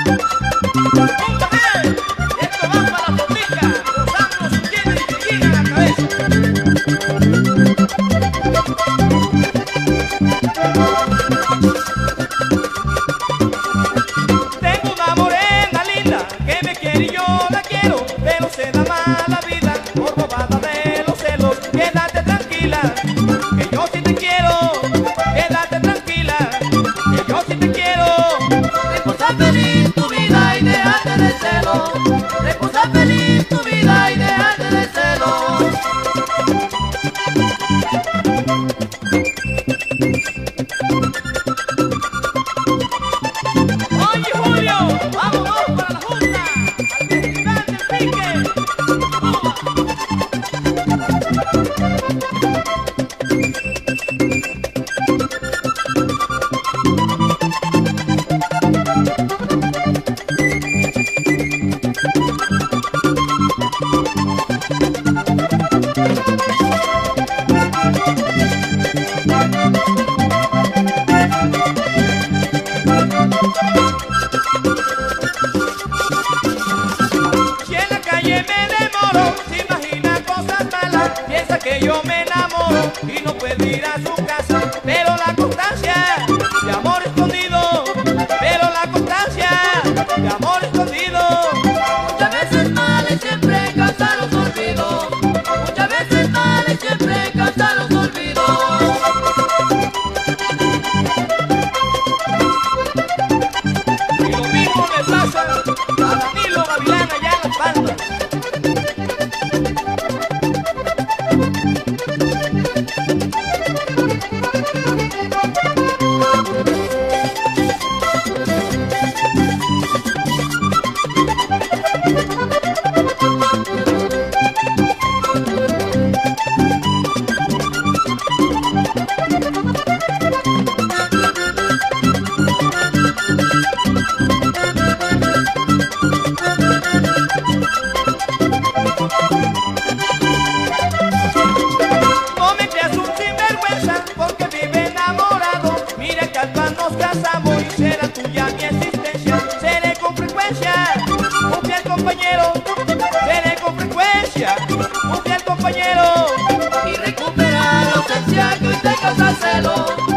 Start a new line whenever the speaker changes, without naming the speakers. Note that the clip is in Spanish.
¡Póngale! Esto va para la tortica, los ángulos tienen que llegar a la cabeza. Tengo una morena linda que me quiere y yo la quiero, pero se da mala vida por bobada de los celos. Quédate tranquila, que yo sí te quiero. Quédate tranquila, que yo sí te quiero.
Reposa feliz tu vida y déjate de celo. Reposa feliz tu vida y déjate de celo.
Oye Julio, vámonos para la junta, al festival del pique. Si en la calle me demoro, se imagina cosas malas, piensa que yo me enamoro y no puedo ir a su casa. Pero la constancia de amor escondido, pero la constancia de amor escondido.
Muchas veces males siempre causan los olvidos. Muchas veces males siempre causan los olvidos.
Y lo mismo me pasa a Danilo Gavilán allá en las bandas. No me creas un sinvergüenza porque vive enamorado. Mira que al pan nos casamos y será tuya mi existencia. Seré con frecuencia un fiel compañero. Seré con frecuencia un fiel compañero.
Y recupera la ausencia que hoy te causa celo.